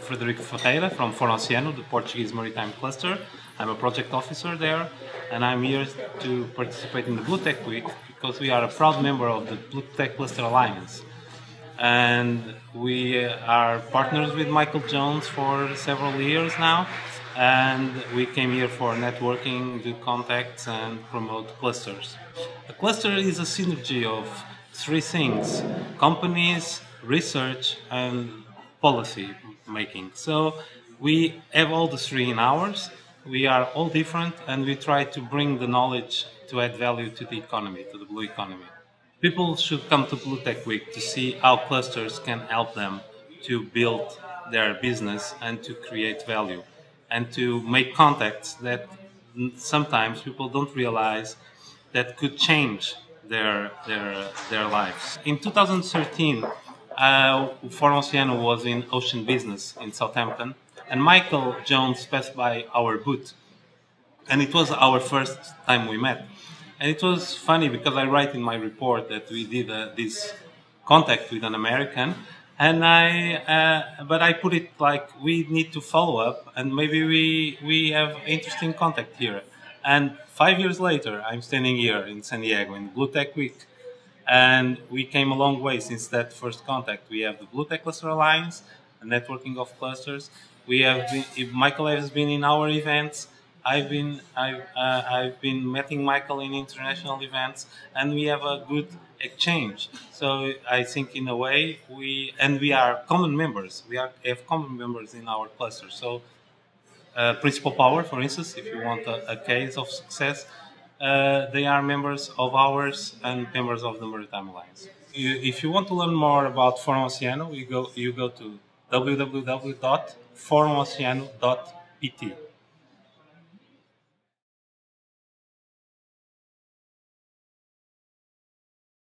Frederico Ferreira from Foro Oceano, the Portuguese Maritime Cluster. I'm a project officer there, and I'm here to participate in the Blue Tech Week because we are a proud member of the Blue Tech Cluster Alliance. And we are partners with Michael Jones for several years now, and we came here for networking, do contacts, and promote clusters. A cluster is a synergy of three things: companies, research, and policy making. So we have all the three in ours. We are all different, and we try to bring the knowledge to add value to the economy, to the blue economy. People should come to Blue Tech Week to see how clusters can help them to build their business and to create value and to make contacts that sometimes people don't realize that could change their lives. In 2013, Foro Oceano was in ocean business in Southampton, and Michael Jones passed by our booth, and it was our first time we met. And it was funny because I write in my report that we did this contact with an American, and but I put it like we need to follow up, and maybe we have interesting contact here. And 5 years later, I'm standing here in San Diego in Blue Tech Week, and we came a long way since that first contact. We have the Blue Tech Cluster Alliance, a networking of clusters. We have been, Michael has been in our events. I've been meeting Michael in international events, and we have a good exchange. So I think in a way we are common members. Have common members in our cluster. So Principal Power, for instance, if you want a case of success, they are members of ours and members of the Maritime Alliance. If you want to learn more about Foro Oceano, you go to www.forooceano.pt.